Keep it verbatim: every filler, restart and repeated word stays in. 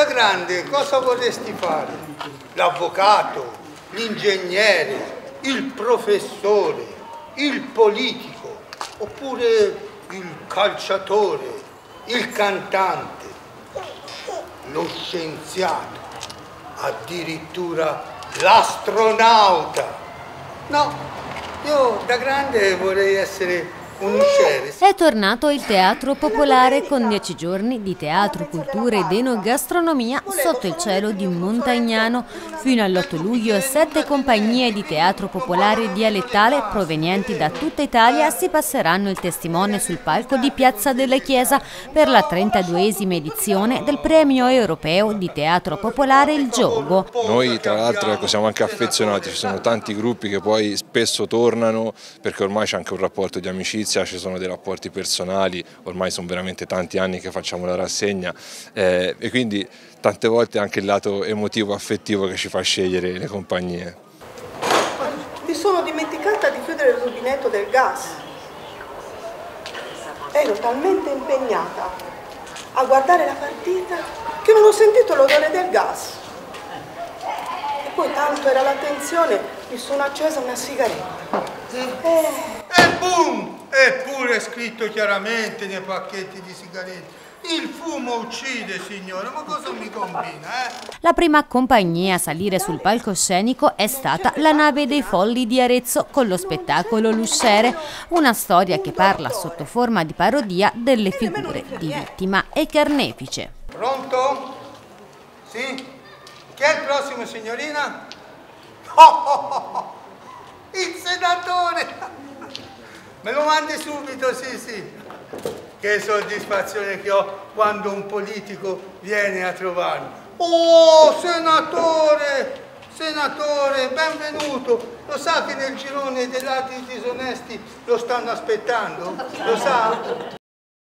grande cosa vorresti fare? L'avvocato, l'ingegnere, il professore, il politico, oppure il calciatore, il cantante, lo scienziato, addirittura l'astronauta. No, io da grande vorrei essere un usciere. È tornato il Teatro Popolare con dieci giorni di teatro, cultura ed enogastronomia sotto il cielo di Montagnano. Fino all'otto luglio sette compagnie di teatro popolare dialettale provenienti da tutta Italia si passeranno il testimone sul palco di Piazza della Chiesa per la trentaduesima edizione del Premio Europeo di Teatro Popolare Il Giogo. Noi tra l'altro ecco, siamo anche affezionati, ci sono tanti gruppi che poi spesso tornano perché ormai c'è anche un rapporto di amicizia, ci sono dei rapporti personali, ormai sono veramente tanti anni che facciamo la rassegna eh, e quindi tante volte anche il lato emotivo affettivo che ci fa scegliere le compagnie. Mi sono dimenticata di chiudere il rubinetto del gas. Ero talmente impegnata a guardare la partita che non ho sentito l'odore del gas. E poi tanto era la tensione, mi sono accesa una sigaretta. E, e boom! Eppure scritto chiaramente nei pacchetti di sigarette. Il fumo uccide, signore, ma cosa mi combina, eh? La prima compagnia a salire sul palcoscenico è stata La Nave dei Folli di Arezzo con lo spettacolo L'Usciere, una storia che parla sotto forma di parodia delle figure di vittima e carnefice. Pronto? Sì? Chi è il prossimo, signorina? Oh, oh, oh, oh. Il senatore! Me lo mandi subito, sì, sì. Che soddisfazione che ho quando un politico viene a trovarmi. Oh, senatore! Senatore, benvenuto. Lo sa che nel girone dei ladri disonesti lo stanno aspettando? Lo sa?